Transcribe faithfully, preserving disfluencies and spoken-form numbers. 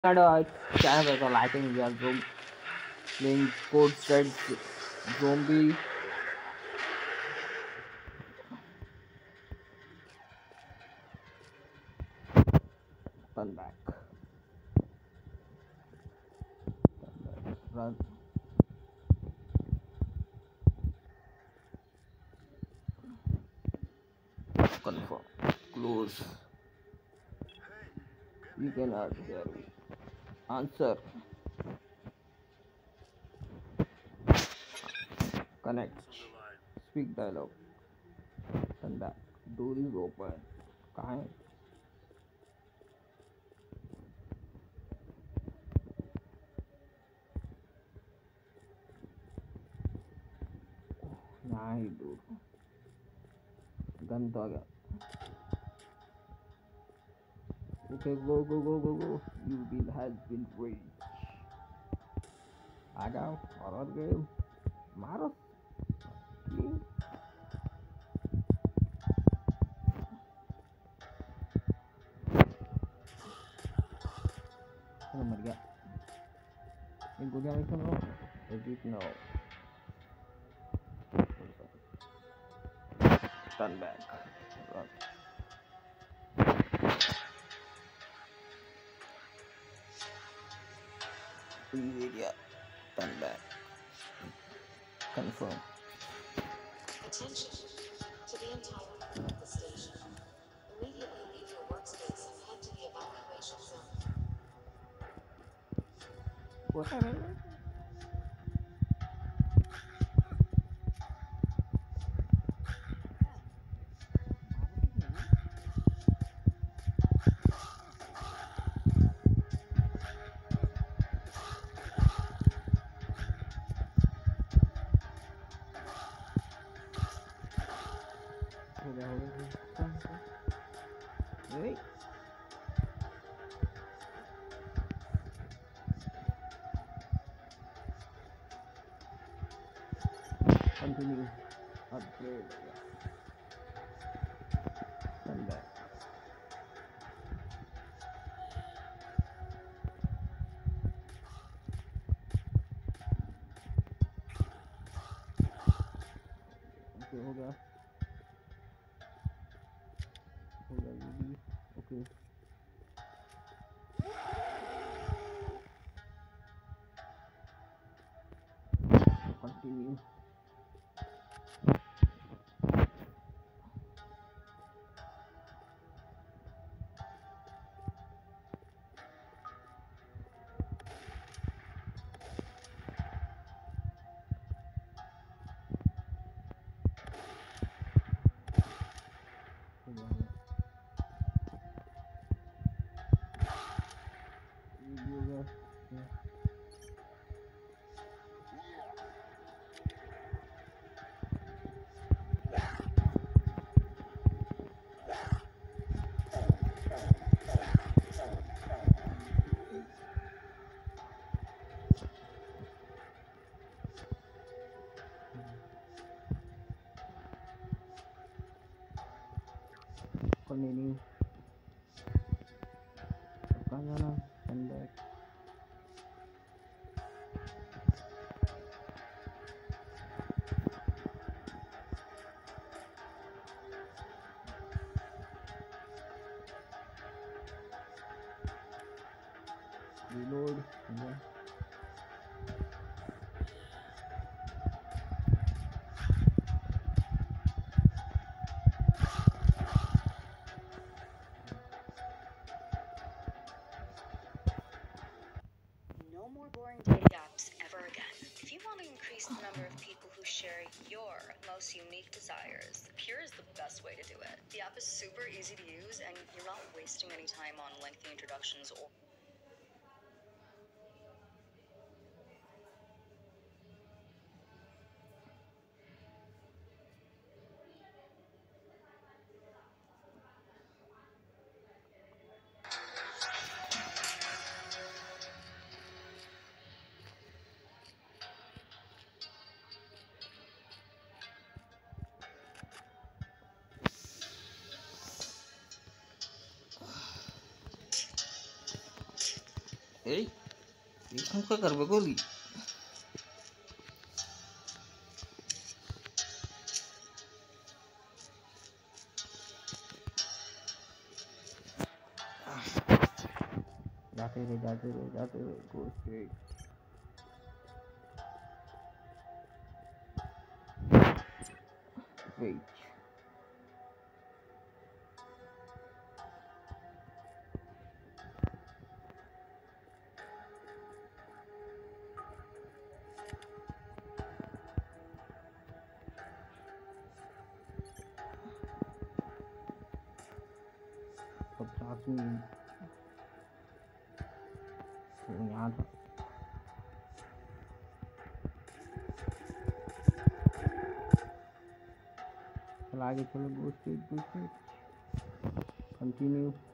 And uh, channel as well. I think we are zoom, playing Code Red Zombie. Turn back. Run. Confirm. Close. We cannot hear you. Answer. Connect. Speak dialogue. Turn back. Door is open. Kind. नहीं दूर गंदा गया okay go go go go go you bill has been reached आ जाओ horror game मारो ये चलो मर गया एक गोलियां में सुनो exit now turn back run leave area turn back confirm Attention to the entire crew of the station. Immediately leave your workspace and head to the evacuation zone. whatever हो गया हो गया Wait. Continue. Upgrade. Turn back. Okay, हो गया हो गया ये भी okay continue हो गया हो गया ये भी हो गया okay. Continue. कहाँ जाना turn back reload हो गया No more boring dating apps ever again. If you want to increase the number of people who share your most unique desires, here is the best way to do it. The app is super easy to use, and you're not wasting any time on lengthy introductions or ए इसमें क्या कर बेकोली जाते रहे जाते रहे जाते रहे go straight wait पचास मिनट यहाँ था चल आगे चलो go straight go straight continue